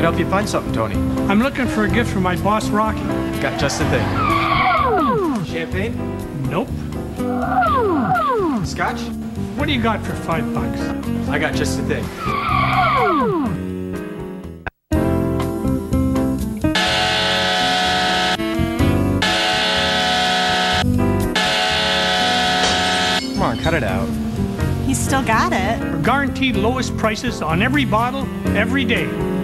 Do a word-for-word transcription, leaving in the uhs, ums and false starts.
help you find something, Tony? I'm looking for a gift for my boss, Rocky. Got just the thing. Champagne? Nope. Scotch? What do you got for five bucks? I got just the thing. Come on, cut it out. He's still got it. For guaranteed lowest prices on every bottle, every day.